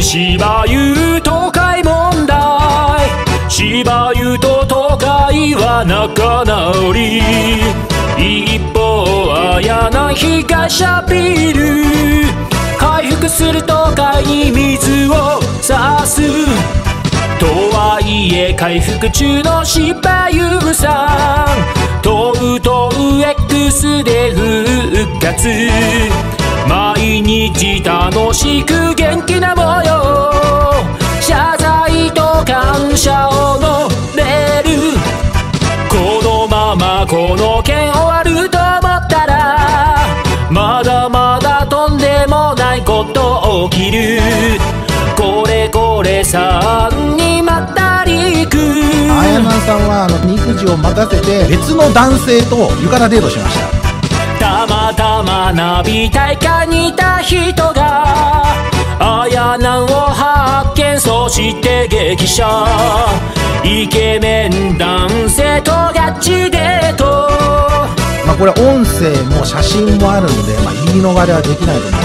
芝生都会問題。芝生と都会は仲直り。一方綾菜被害者ビル。回復する都会に水を差す。とはいえ回復中の芝生さん。とうとう X で復活。毎日楽しく元気な模様。謝罪と感謝を述べる。このままこの件終わると思ったら、まだまだとんでもないこと起きる。これこれさんにまったり行く。 綾菜さんは育児を任せて別の男性と浴衣デートしました。 たまたまナビ大会にいた人が綾菜を発見。そして激写。イケメン男性とガチデート。 これ音声も写真もあるんで、言い逃れはできないと思います。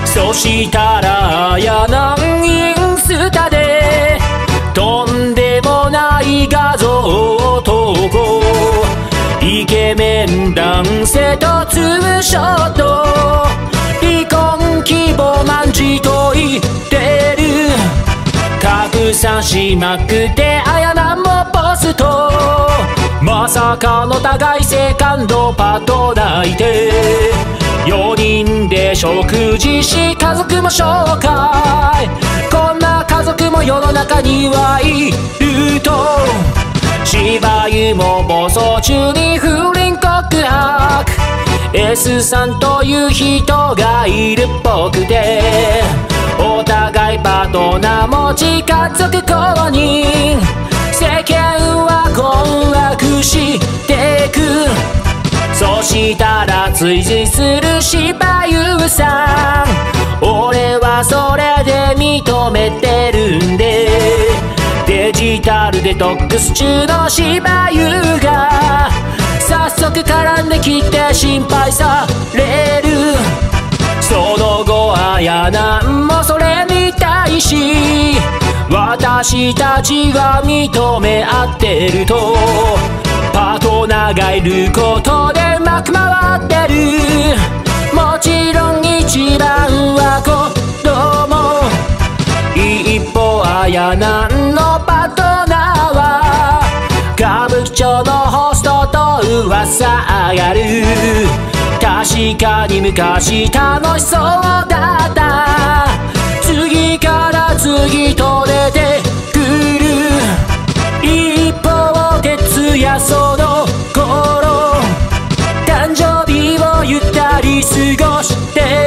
そしたら綾菜インスタでとんでもない画像を投稿。イケメン男性とツーショット。離婚希望満じと言ってる。拡散しまくって綾菜もポスト。まさかの互いセカンドパートナーいて、4人で食事し家族も紹介。こんな家族も世の中にはいると。芝生も暴走中に不倫告白。 S さんという人がいるっぽくて、お互いパートナー持ち家族公認。世間は困惑してく。そしたら追随する芝生さん。俺はそれで認めてるんで。デジタルデトックス中の芝生が早速絡んできて心配される。その後綾菜もそれに対し、私たちは認め合ってると。パートナーがいることでうまく回ってる。もちろん一番は子供。一方綾菜のパートナーは歌舞伎町のホストと噂上がる。確かに昔楽しそうだった。次から次と出てくる。一方徹夜その頃、誕生日をゆったり過ごして